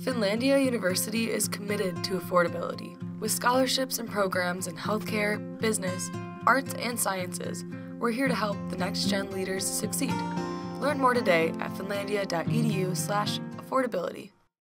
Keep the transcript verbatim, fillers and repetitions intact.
Finlandia University is committed to affordability. With scholarships and programs in healthcare, business, arts, and sciences, we're here to help the next-gen leaders succeed. Learn more today at finlandia dot e d u slash affordability.